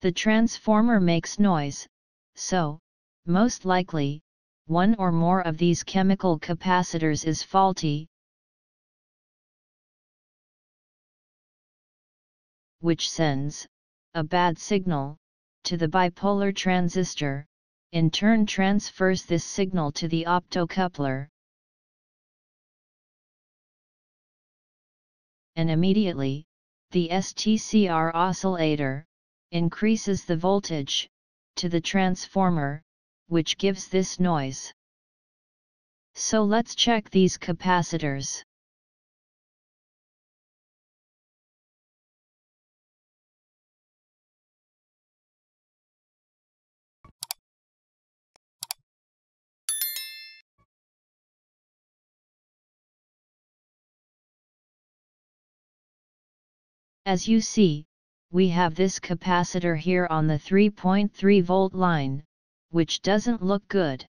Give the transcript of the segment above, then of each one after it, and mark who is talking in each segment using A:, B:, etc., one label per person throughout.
A: The transformer makes noise, so, most likely, one or more of these chemical capacitors is faulty, which sends a bad signal to the bipolar transistor, in turn transfers this signal to the optocoupler, and immediately, the STCR oscillator increases the voltage to the transformer, which gives this noise. So let's check these capacitors. As you see, we have this capacitor here on the 3.3 volt line, which doesn't look good.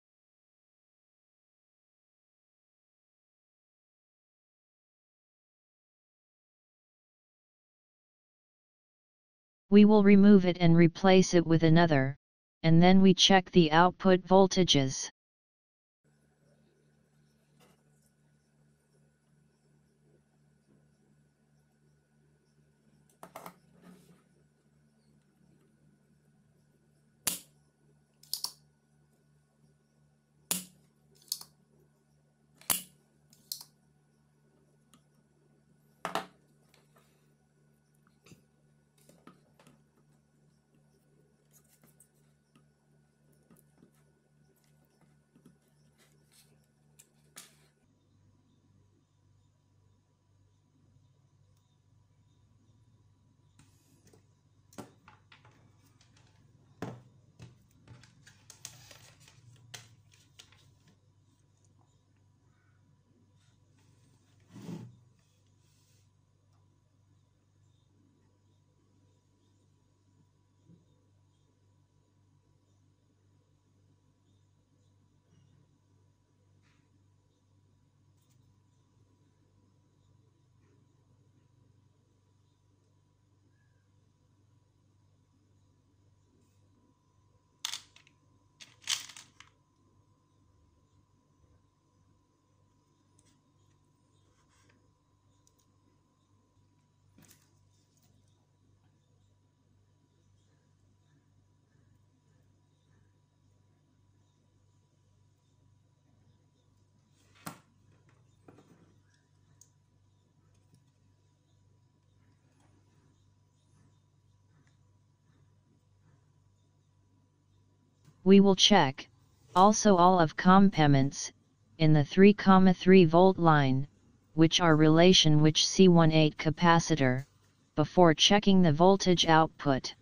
A: We will remove it and replace it with another, and then we check the output voltages. We will check also all of complements in the 3,3 volt line, which are relation which C18 capacitor, before checking the voltage output.